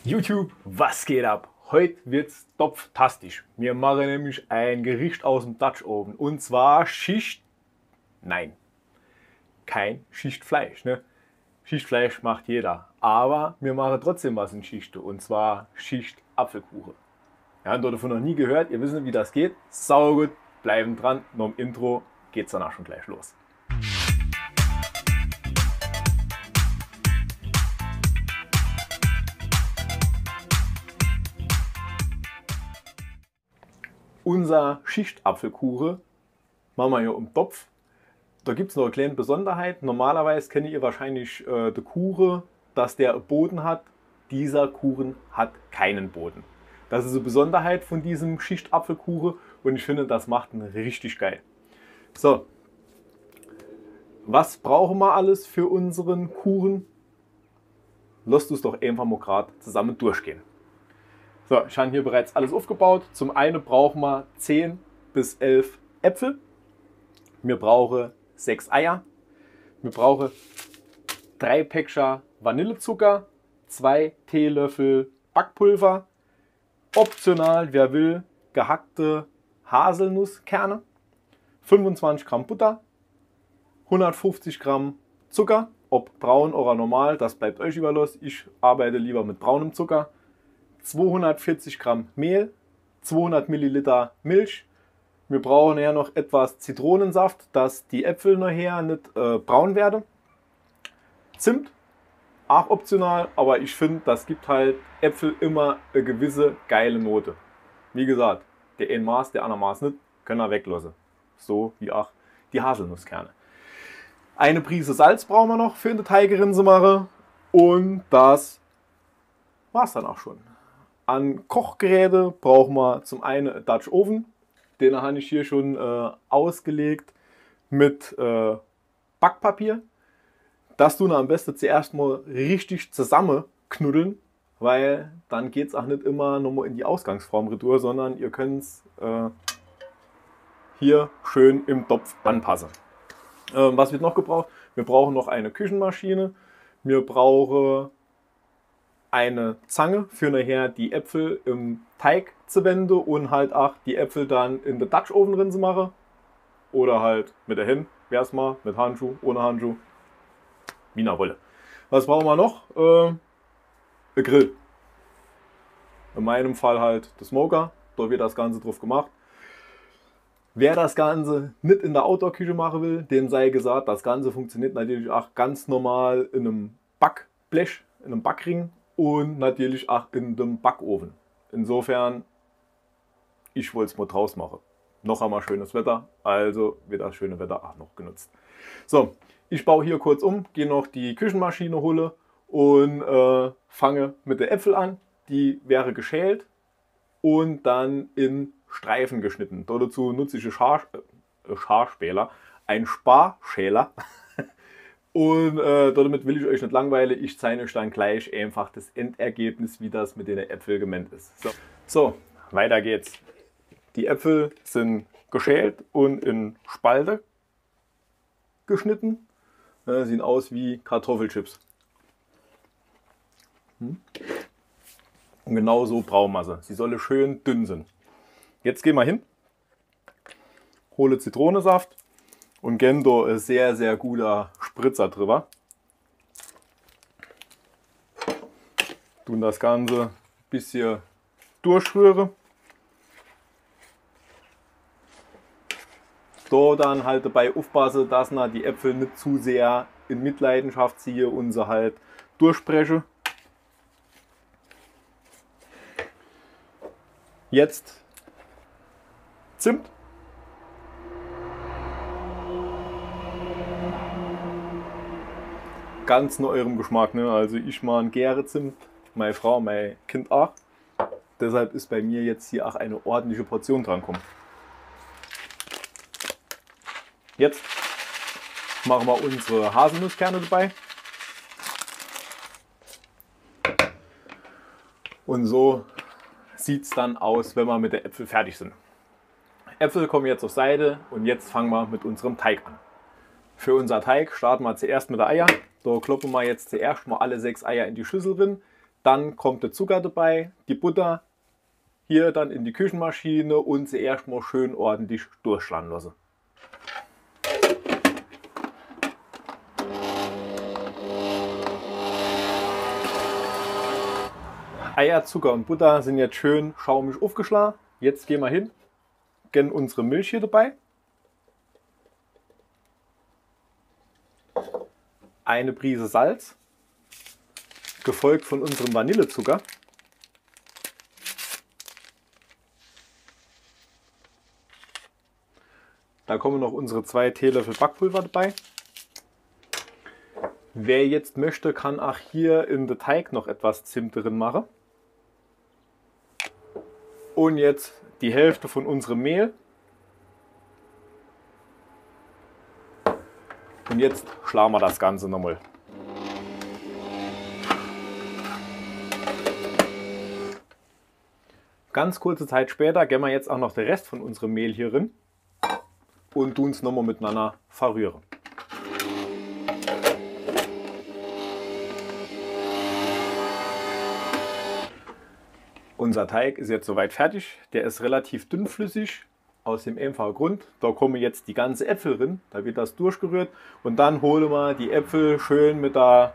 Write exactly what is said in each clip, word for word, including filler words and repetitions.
YouTube, was geht ab? Heute wird's topftastisch. Wir machen nämlich ein Gericht aus dem Dutch Oven. Und zwar Schicht... Nein, kein Schichtfleisch. Ne? Schichtfleisch macht jeder. Aber wir machen trotzdem was in Schichte. Und zwar Schicht Apfelkuchen. Ja, habt ihr davon noch nie gehört? Ihr wisst nicht, wie das geht. Saugut, bleiben dran. Noch im Intro geht's danach schon gleich los. Unser Schichtapfelkuchen machen wir hier im Topf. Da gibt es noch eine kleine Besonderheit. Normalerweise kennt ihr wahrscheinlich äh, den Kuchen, dass der einen Boden hat. Dieser Kuchen hat keinen Boden. Das ist eine Besonderheit von diesem Schichtapfelkuchen und ich finde, das macht ihn richtig geil. So, was brauchen wir alles für unseren Kuchen? Lasst uns doch einfach mal gerade zusammen durchgehen. So, ich habe hier bereits alles aufgebaut. Zum einen brauchen wir zehn bis elf Äpfel. Wir brauchen sechs Eier. Wir brauchen drei Päckchen Vanillezucker, zwei Teelöffel Backpulver. Optional, wer will, gehackte Haselnusskerne, fünfundzwanzig Gramm Butter, hundertfünfzig Gramm Zucker, ob braun oder normal, das bleibt euch überlassen. Ich arbeite lieber mit braunem Zucker. zweihundertvierzig Gramm Mehl, zweihundert Milliliter Milch. Wir brauchen ja noch etwas Zitronensaft, dass die Äpfel nachher nicht äh, braun werden. Zimt, auch optional, aber ich finde, das gibt halt Äpfel immer eine gewisse geile Note. Wie gesagt, der ein Maß, der andere Maß nicht, können wir weglassen. So wie auch die Haselnusskerne. Eine Prise Salz brauchen wir noch für in die Teigerinse machen und das war es dann auch schon. An Kochgeräte brauchen wir zum einen Dutch Oven, den habe ich hier schon äh, ausgelegt mit äh, Backpapier. Das tun wir am besten zuerst mal richtig zusammenknuddeln, weil dann geht es auch nicht immer nochmal in die Ausgangsform retour, sondern ihr könnt es äh, hier schön im Topf anpassen. Äh, was wird noch gebraucht? Wir brauchen noch eine Küchenmaschine, wir brauchen eine Zange für nachher die Äpfel im Teig zu wenden und halt auch die Äpfel dann in den Dutch Oven drin zu machen. Oder halt mit der Hand, wär's mal, mit Handschuh, ohne Handschuh, wie nach Wolle. Was brauchen wir noch? Äh, ein Grill. In meinem Fall halt der Smoker, da wird das Ganze drauf gemacht. Wer das Ganze nicht in der Outdoor-Küche machen will, dem sei gesagt, das Ganze funktioniert natürlich auch ganz normal in einem Backblech, in einem Backring. Und natürlich auch in dem Backofen. Insofern, ich wollte es mal draus machen. Noch einmal schönes Wetter, also wird das schöne Wetter auch noch genutzt. So, ich baue hier kurz um, gehe noch die Küchenmaschine hole und äh, fange mit den Äpfeln an. Die wäre geschält und dann in Streifen geschnitten. Dazu nutze ich einen Schar äh, Scharspäler, einen Sparschäler. Und äh, damit will ich euch nicht langweilen. Ich zeige euch dann gleich einfach das Endergebnis, wie das mit den Äpfeln gemeint ist. So, so, weiter geht's. Die Äpfel sind geschält und in Spalte geschnitten. Äh, sehen aus wie Kartoffelchips. Hm? Und genau so brauchen wir sie. Sie solle schön dünn sein. Jetzt gehen wir hin, hole Zitronensaft. Und Gendo ist sehr, sehr guter Spritzer drüber. Tun das Ganze ein bisschen durchrühren. Da dann halt dabei aufpassen, dass na die Äpfel nicht zu sehr in Mitleidenschaft ziehen und sie halt durchsprechen. Jetzt Zimt. Ganz nach eurem Geschmack, ne? Also ich mag gerne Zimt, meine Frau, mein Kind auch. Deshalb ist bei mir jetzt hier auch eine ordentliche Portion dran kommen. Jetzt machen wir unsere Haselnusskerne dabei. Und so sieht es dann aus, wenn wir mit den Äpfeln fertig sind. Äpfel kommen jetzt auf Seite und jetzt fangen wir mit unserem Teig an. Für unser Teig starten wir zuerst mit den Eiern. Da kloppen wir jetzt zuerst mal alle sechs Eier in die Schüssel drin. Dann kommt der Zucker dabei, die Butter, hier dann in die Küchenmaschine und sie erstmal schön ordentlich durchschlagen lassen. Eier, Zucker und Butter sind jetzt schön schaumig aufgeschlagen. Jetzt gehen wir hin, gehen unsere Milch hier dabei. Eine Prise Salz, gefolgt von unserem Vanillezucker. Da kommen noch unsere zwei Teelöffel Backpulver dabei. Wer jetzt möchte, kann auch hier in den Teig noch etwas Zimt drin machen. Und jetzt die Hälfte von unserem Mehl. Und jetzt schlagen wir das Ganze nochmal. Ganz kurze Zeit später geben wir jetzt auch noch den Rest von unserem Mehl hier rein und tun es nochmal miteinander verrühren. Unser Teig ist jetzt soweit fertig. Der ist relativ dünnflüssig. Aus dem einfachen Grund, da kommen jetzt die ganzen Äpfel drin, da wird das durchgerührt und dann holen wir die Äpfel schön mit der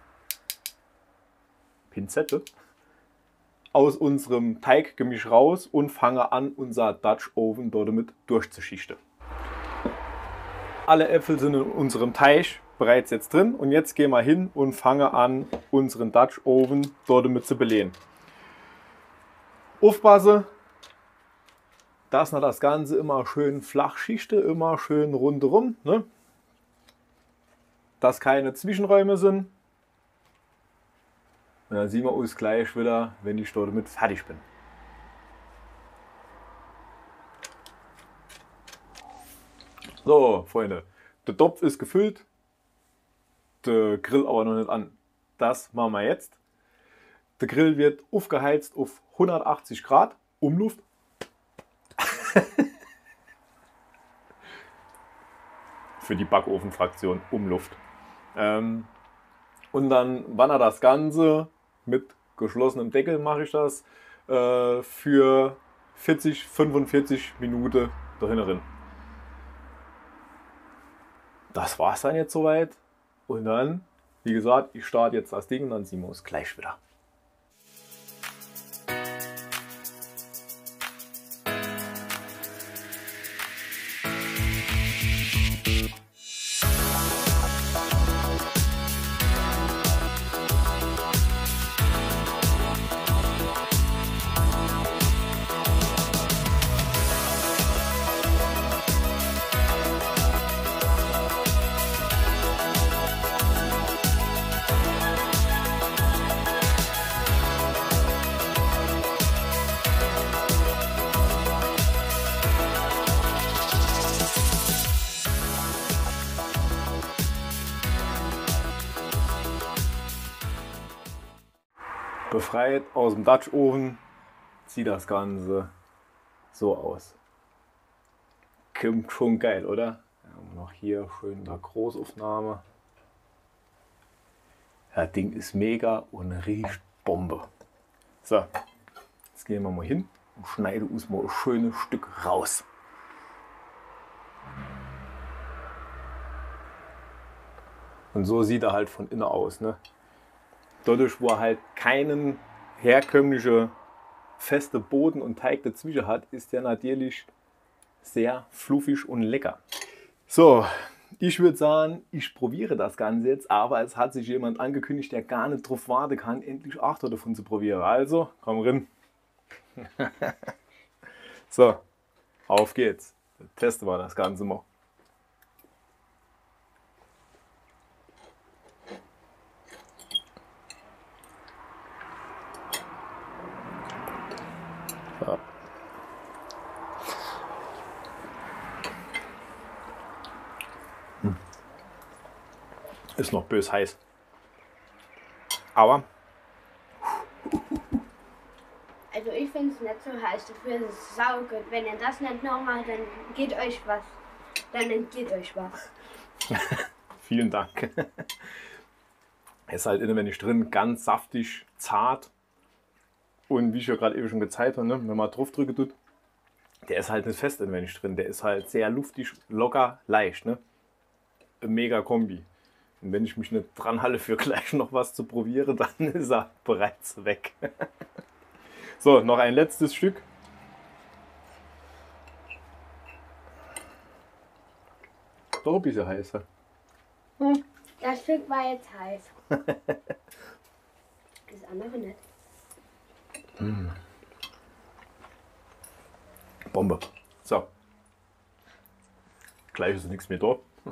Pinzette aus unserem Teiggemisch raus und fangen an, unser Dutch Oven dort mit durchzuschichten. Alle Äpfel sind in unserem Teig bereits jetzt drin und jetzt gehen wir hin und fangen an, unseren Dutch Oven dort mit zu belegen. Aufpassen, dass wir das Ganze immer schön flach schichten, immer schön rundherum, ne? Dass keine Zwischenräume sind. Und dann sehen wir uns gleich wieder, wenn ich dort mit fertig bin. So, Freunde, der Topf ist gefüllt, der Grill aber noch nicht an. Das machen wir jetzt. Der Grill wird aufgeheizt auf hundertachtzig Grad, Umluft. Für die Backofenfraktion Umluft. Ähm, und dann wandert das Ganze mit geschlossenem Deckel, mache ich das, äh, für vierzig, fünfundvierzig Minuten dahin rein. Das war's dann jetzt soweit. Und dann, wie gesagt, ich starte jetzt das Ding und dann sehen wir uns gleich wieder. Befreit aus dem Dutch Oven sieht das Ganze so aus. Kommt schon geil, oder? Wir haben noch hier schön eine Großaufnahme. Das Ding ist mega und riecht Bombe. So, jetzt gehen wir mal hin und schneiden uns mal ein schönes Stück raus. Und so sieht er halt von innen aus, ne? Dadurch, wo er halt keinen herkömmlichen feste Boden und Teig dazwischen hat, ist der natürlich sehr fluffig und lecker. So, ich würde sagen, ich probiere das Ganze jetzt, aber es hat sich jemand angekündigt, der gar nicht drauf warten kann, endlich auch davon zu probieren. Also, komm rein. So, auf geht's. Testen wir das Ganze mal. Ja. Hm. Ist noch bös heiß. Aber. Also ich finde es nicht so heiß, dafür ist es saugut. Wenn ihr das nicht noch macht, dann geht euch was. Dann entgeht euch was. Vielen Dank. Er ist halt inwendig drin, ganz saftig, zart. Und wie ich ja gerade eben schon gezeigt habe, ne, wenn man drauf drücke tut, der ist halt nicht fest inwendig drin. Der ist halt sehr luftig, locker, leicht. Ne? Eine mega Kombi. Und wenn ich mich nicht dran halte, für gleich noch was zu probieren, dann ist er bereits weg. So, noch ein letztes Stück. Doch ein bisschen heißer. Hm. Das Stück war jetzt heiß. Das andere nicht. Mm. Bombe. So. Gleich ist nichts mehr da.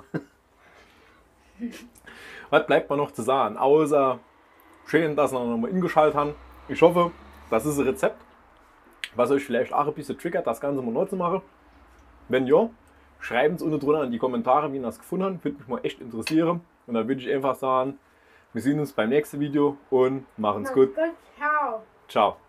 Was bleibt mir noch zu sagen? Außer schön, dass wir noch mal eingeschaltet haben. Ich hoffe, das ist ein Rezept, was euch vielleicht auch ein bisschen triggert, das Ganze mal neu zu machen. Wenn ja, schreibt es unten drunter in die Kommentare, wie ihr das gefunden habt. Würde mich mal echt interessieren. Und dann würde ich einfach sagen, wir sehen uns beim nächsten Video und machen es gut. Ciao. Ciao.